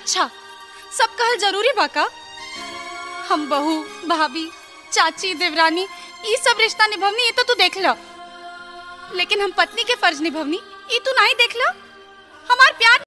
अच्छा, सब कहल जरूरी बा का? हम बहू, भाभी, चाची, देवरानी ये सब रिश्ता निभवनी, ये तो तू देख लो, लेकिन हम पत्नी के फर्ज निभवनी ये तू नहीं देख लो। हमार प्यार